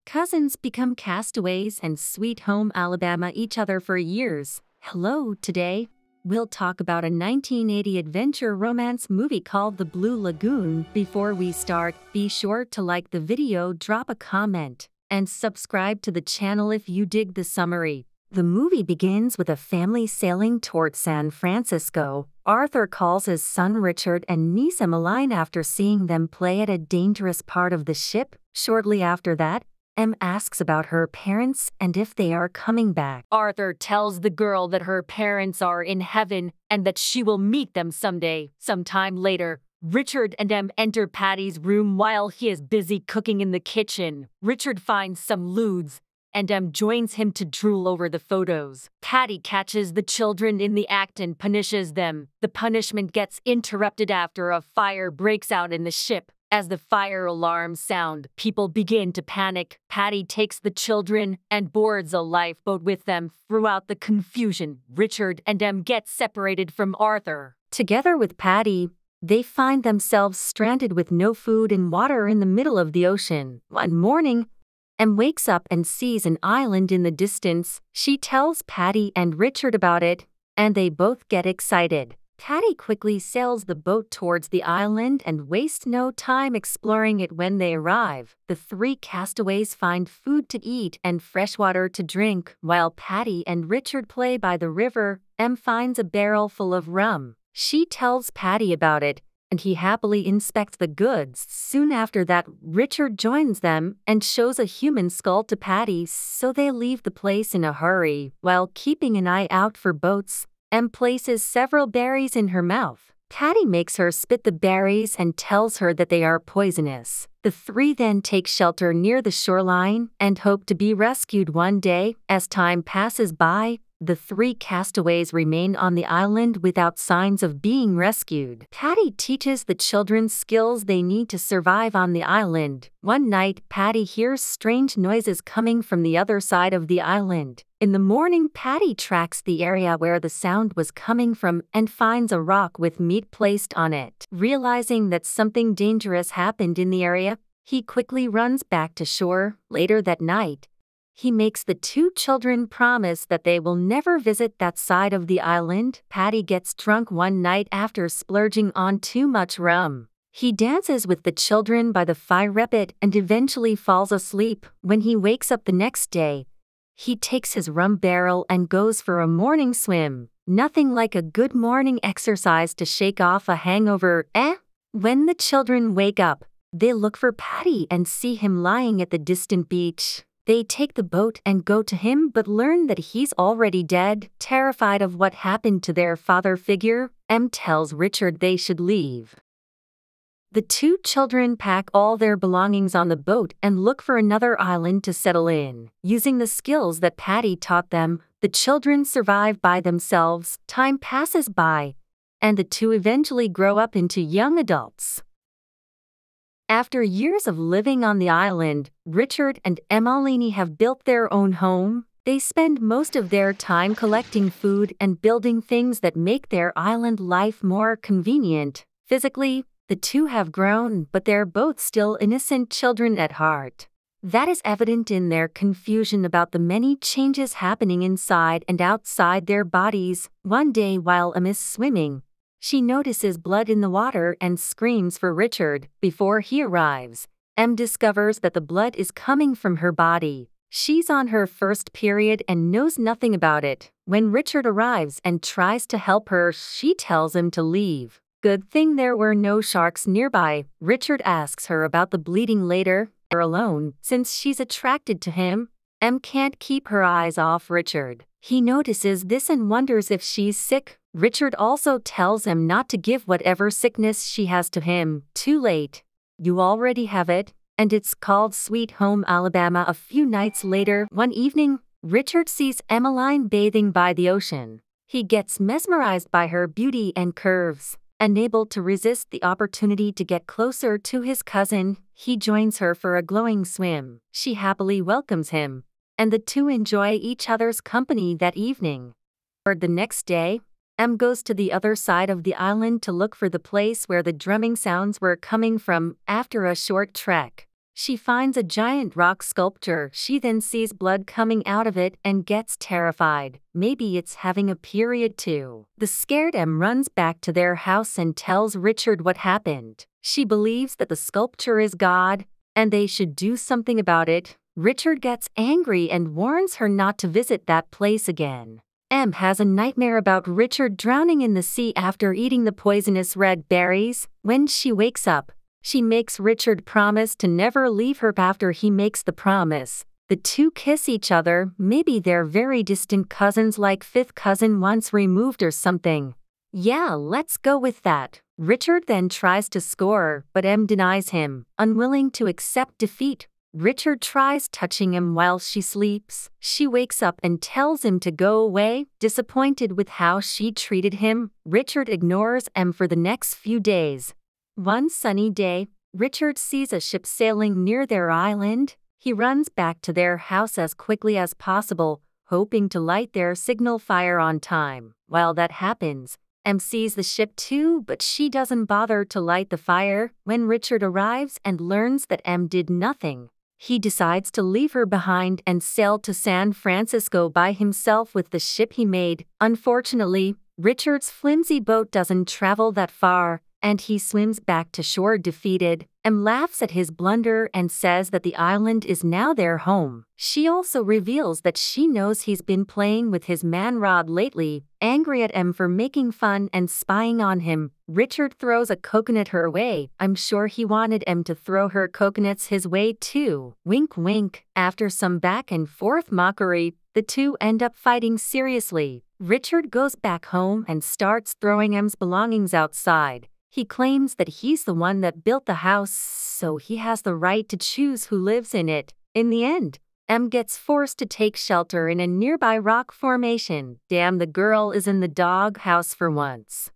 Cousins become castaways and sweet home Alabama each other for years. Hello, today we'll talk about a 1980 adventure romance movie called The Blue Lagoon. Before we start, be sure to like the video, drop a comment, and subscribe to the channel if you dig the summary. The movie begins with a family sailing toward San Francisco. Arthur calls his son Richard and niece Emmeline after seeing them play at a dangerous part of the ship. Shortly after that, Em asks about her parents and if they are coming back. Arthur tells the girl that her parents are in heaven and that she will meet them someday. Sometime later, Richard and Em enter Patty's room while he is busy cooking in the kitchen. Richard finds some lewds, and Em joins him to drool over the photos. Patty catches the children in the act and punishes them. The punishment gets interrupted after a fire breaks out in the ship. As the fire alarms sound, people begin to panic. Patty takes the children and boards a lifeboat with them. Throughout the confusion, Richard and Em get separated from Arthur. Together with Patty, they find themselves stranded with no food and water in the middle of the ocean. One morning, Em wakes up and sees an island in the distance. She tells Patty and Richard about it, and they both get excited. Patty quickly sails the boat towards the island and wastes no time exploring it. When they arrive, the three castaways find food to eat and fresh water to drink. While Patty and Richard play by the river, Em finds a barrel full of rum. She tells Patty about it, and he happily inspects the goods. Soon after that, Richard joins them and shows a human skull to Patty, so they leave the place in a hurry. While keeping an eye out for boats, Em places several berries in her mouth. Patty makes her spit the berries and tells her that they are poisonous. The three then take shelter near the shoreline and hope to be rescued one day. As time passes by, the three castaways remain on the island without signs of being rescued. Patty teaches the children skills they need to survive on the island. One night, Patty hears strange noises coming from the other side of the island. In the morning, Patty tracks the area where the sound was coming from and finds a rock with meat placed on it. Realizing that something dangerous happened in the area, he quickly runs back to shore. Later that night, he makes the two children promise that they will never visit that side of the island. Patty gets drunk one night after splurging on too much rum. He dances with the children by the fire pit and eventually falls asleep. When he wakes up the next day, he takes his rum barrel and goes for a morning swim. Nothing like a good morning exercise to shake off a hangover, eh? When the children wake up, they look for Patty and see him lying at the distant beach. They take the boat and go to him but learn that he's already dead. Terrified of what happened to their father figure, Em tells Richard they should leave. The two children pack all their belongings on the boat and look for another island to settle in. Using the skills that Patty taught them, the children survive by themselves. Time passes by, and the two eventually grow up into young adults. After years of living on the island, Richard and Emmeline have built their own home. They spend most of their time collecting food and building things that make their island life more convenient. Physically, the two have grown, but they're both still innocent children at heart. That is evident in their confusion about the many changes happening inside and outside their bodies. One day while Em is swimming, she notices blood in the water and screams for Richard. Before he arrives, Em discovers that the blood is coming from her body. She's on her first period and knows nothing about it. When Richard arrives and tries to help her, she tells him to leave. Good thing there were no sharks nearby. Richard asks her about the bleeding later. They're alone. Since she's attracted to him, Em can't keep her eyes off Richard. He notices this and wonders if she's sick. Richard also tells Em not to give whatever sickness she has to him. Too late. You already have it, and it's called Sweet Home Alabama. A few nights later, one evening, Richard sees Emmeline bathing by the ocean. He gets mesmerized by her beauty and curves. Unable to resist the opportunity to get closer to his cousin, he joins her for a glowing swim. She happily welcomes him, and the two enjoy each other's company that evening. The next day, Em goes to the other side of the island to look for the place where the drumming sounds were coming from. After a short trek, She finds a giant rock sculpture. She then sees blood coming out of it and gets terrified. Maybe it's having a period too. The scared Em runs back to their house and tells Richard what happened. She believes that the sculpture is God, and they should do something about it. Richard gets angry and warns her not to visit that place again. Em has a nightmare about Richard drowning in the sea after eating the poisonous red berries. When she wakes up, she makes Richard promise to never leave her. After he makes the promise, the two kiss each other. Maybe they're very distant cousins, like fifth cousin once removed or something. Yeah, let's go with that. Richard then tries to score, but Em denies him. Unwilling to accept defeat, Richard tries touching Em while she sleeps. She wakes up and tells him to go away. Disappointed with how she treated him, Richard ignores Em for the next few days. One sunny day, Richard sees a ship sailing near their island. He runs back to their house as quickly as possible, hoping to light their signal fire on time. While that happens, Em sees the ship too, but she doesn't bother to light the fire. When Richard arrives and learns that Em did nothing, he decides to leave her behind and sail to San Francisco by himself with the ship he made. Unfortunately, Richard's flimsy boat doesn't travel that far, and he swims back to shore defeated. Em laughs at his blunder and says that the island is now their home. She also reveals that she knows he's been playing with his man rod lately. Angry at Em for making fun and spying on him, Richard throws a coconut her way. I'm sure he wanted Em to throw her coconuts his way too. Wink wink. After some back and forth mockery, the two end up fighting seriously. Richard goes back home and starts throwing Em's belongings outside. He claims that he's the one that built the house, so he has the right to choose who lives in it. In the end, Em gets forced to take shelter in a nearby rock formation. Damn, the girl is in the dog house for once.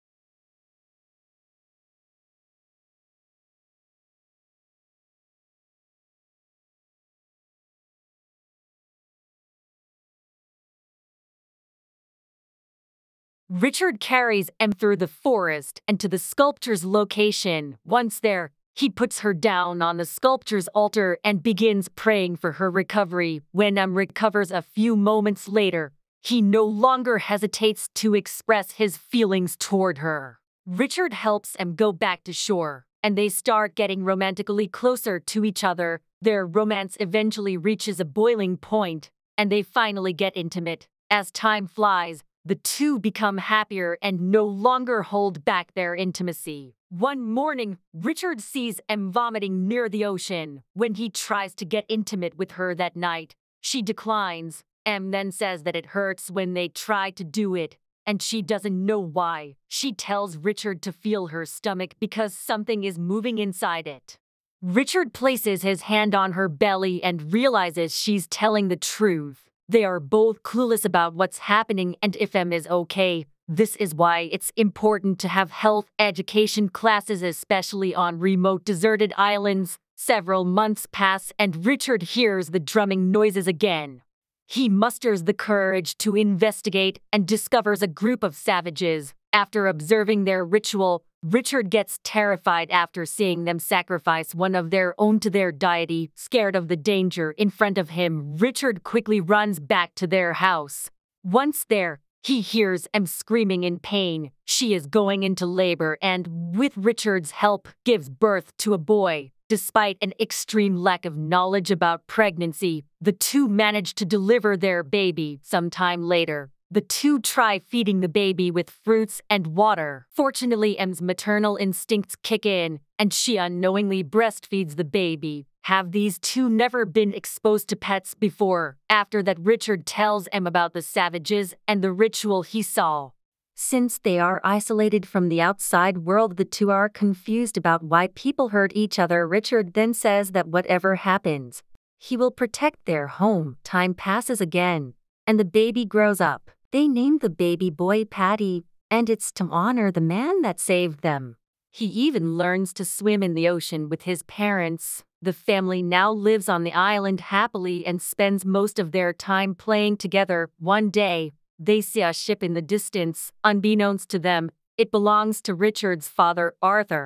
Richard carries Em through the forest and to the sculpture's location. Once there, he puts her down on the sculpture's altar and begins praying for her recovery. When Em recovers a few moments later, he no longer hesitates to express his feelings toward her. Richard helps Em go back to shore, and they start getting romantically closer to each other. Their romance eventually reaches a boiling point, and they finally get intimate. As time flies, the two become happier and no longer hold back their intimacy. One morning, Richard sees Em vomiting near the ocean. When he tries to get intimate with her that night, she declines. Em then says that it hurts when they try to do it, and she doesn't know why. She tells Richard to feel her stomach because something is moving inside it. Richard places his hand on her belly and realizes she's telling the truth. They are both clueless about what's happening and if Em is okay. This is why it's important to have health education classes, especially on remote deserted islands. Several months pass and Richard hears the drumming noises again. He musters the courage to investigate and discovers a group of savages. After observing their ritual, Richard gets terrified after seeing them sacrifice one of their own to their deity. Scared of the danger in front of him, Richard quickly runs back to their house. Once there, he hears Em screaming in pain. She is going into labor and, with Richard's help, gives birth to a boy. Despite an extreme lack of knowledge about pregnancy, the two manage to deliver their baby. Sometime later, the two try feeding the baby with fruits and water. Fortunately, Em's maternal instincts kick in, and she unknowingly breastfeeds the baby. Have these two never been exposed to pets before? After that, Richard tells Em about the savages and the ritual he saw. Since they are isolated from the outside world, the two are confused about why people hurt each other. Richard then says that whatever happens, he will protect their home. Time passes again, and the baby grows up. They named the baby boy Patty, and it's to honor the man that saved them. He even learns to swim in the ocean with his parents. The family now lives on the island happily and spends most of their time playing together. One day, they see a ship in the distance. Unbeknownst to them, it belongs to Richard's father, Arthur.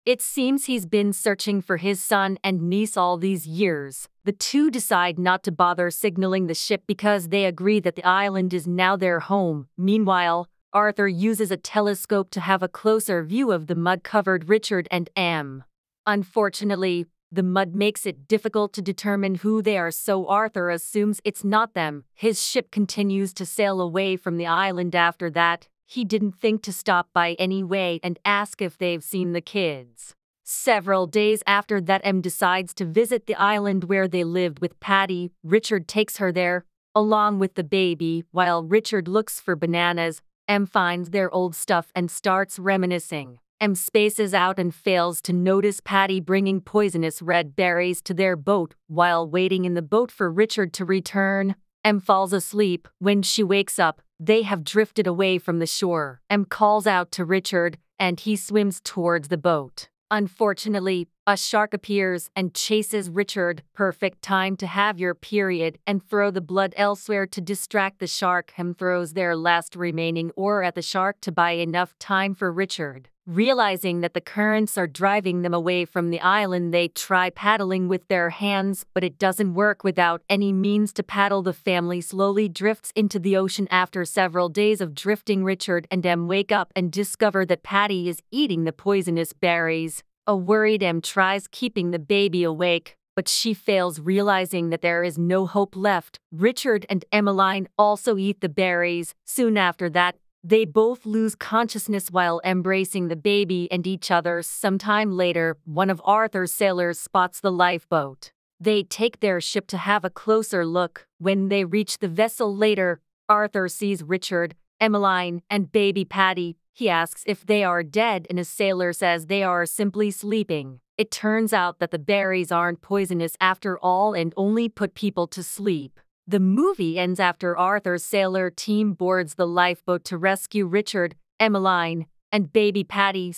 It seems he's been searching for his son and niece all these years. The two decide not to bother signaling the ship because they agree that the island is now their home. Meanwhile, Arthur uses a telescope to have a closer view of the mud-covered Richard and Em. Unfortunately, the mud makes it difficult to determine who they are, so Arthur assumes it's not them. His ship continues to sail away from the island after that. He didn't think to stop by anyway and ask if they've seen the kids. Several days after that, Em decides to visit the island where they lived with Patty. Richard takes her there, along with the baby. While Richard looks for bananas, Em finds their old stuff and starts reminiscing. Em spaces out and fails to notice Patty bringing poisonous red berries to their boat. While waiting in the boat for Richard to return, Em falls asleep. When she wakes up, they have drifted away from the shore. Em calls out to Richard, and he swims towards the boat. Unfortunately, a shark appears and chases Richard. Perfect time to have your period and throw the blood elsewhere to distract the shark. Em throws their last remaining ore at the shark to buy enough time for Richard. Realizing that the currents are driving them away from the island, they try paddling with their hands, but it doesn't work. Without any means to paddle, the family slowly drifts into the ocean. After several days of drifting, Richard and Em wake up and discover that Patty is eating the poisonous berries. A worried Em tries keeping the baby awake, but she fails, realizing that there is no hope left. Richard and Emmeline also eat the berries. Soon after that, they both lose consciousness while embracing the baby and each other. Sometime later, one of Arthur's sailors spots the lifeboat. They take their ship to have a closer look. When they reach the vessel later, Arthur sees Richard, Emmeline, and baby Patty. He asks if they are dead, and a sailor says they are simply sleeping. It turns out that the berries aren't poisonous after all and only put people to sleep. The movie ends after Arthur's sailor team boards the lifeboat to rescue Richard, Emmeline, and baby Patty.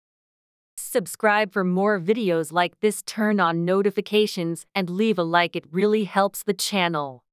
Subscribe for more videos like this, turn on notifications, and leave a like. It really helps the channel.